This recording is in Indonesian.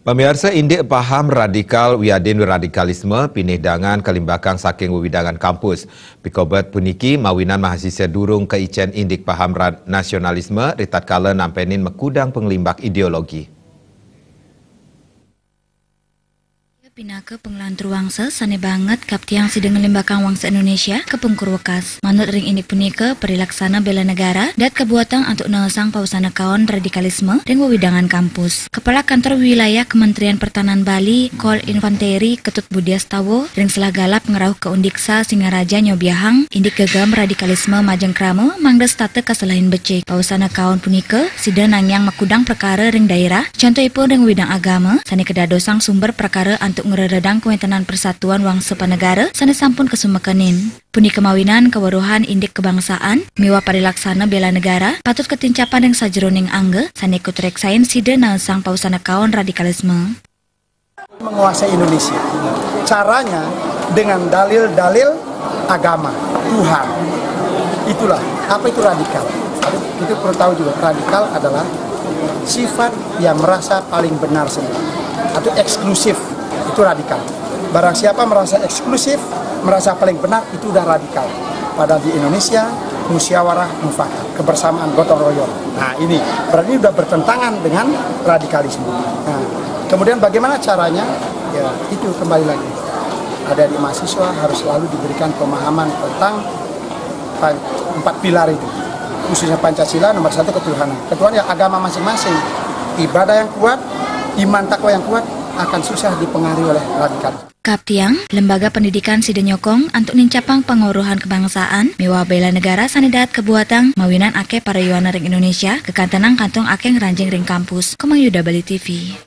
Pemirsa indik paham radikal wiadin radikalisme pinih dangan kelimbakang saking wewidangan kampus. Pikobet puniki mawinan mahasiswa durung ke icen indik paham nasionalisme ritat kala nampenin mekudang penglimbak ideologi. Pinaka penglantur wangsa sane banget kap tiang sidang lembakan wangsa Indonesia ke Pungkur Wekas. Manut ring ini punika perilaksana bela negara dat kebuatan untuk nesang pausana kawan radikalisme dan wewidangan kampus. Kepala Kantor Wilayah Kementerian Pertahanan Bali, Kol Infanteri Ketut Budiastawo, ring selagala pengerau ke Undiksa Singaraja Nyobiahang, indik gegam radikalisme Majeng Krama, mangda state kaselahin becek. Pausana kawan punika sidang nangyang makudang perkara ring daerah, contohipun ring widang agama, sane kedadosang sumber perkara antuk ngeredang Kewentenan Persatuan Wangsa Panegara sane sampun kesumekanin. Puni kemawinan kewaruhan indik kebangsaan miwa parilaksana bela negara patut ketincapan yang sajeroning angge sane ikut reksain sida sang pausana kawan radikalisme. Menguasai Indonesia. Caranya dengan dalil-dalil agama, Tuhan. Itulah apa itu radikal. Kita perlu tahu juga radikal adalah sifat yang merasa paling benar sendiri atau eksklusif. Itu radikal. Barang siapa merasa eksklusif, merasa paling benar, itu udah radikal. Padahal di Indonesia, musyawarah mufakat, kebersamaan gotong royong. Nah ini, berarti sudah bertentangan dengan radikalisme. Nah, kemudian bagaimana caranya? Ya itu kembali lagi. Adik-adik mahasiswa harus selalu diberikan pemahaman tentang 4 pilar itu. Khususnya Pancasila, nomor 1 ketuhanan. Ketuhanan ya agama masing-masing. Ibadah yang kuat, iman takwa yang kuat, akan susah dipengaruhi oleh radikal. Kaptiang, Lembaga Pendidikan Sidenyokong untuk nincapang penguruhan kebangsaan, miwa bela negara sanidat kebuatan, mawinan ake para yuana ring Indonesia, kekantenang kantong ake ngeranjing ring kampus, Komang Yuda Bali TV.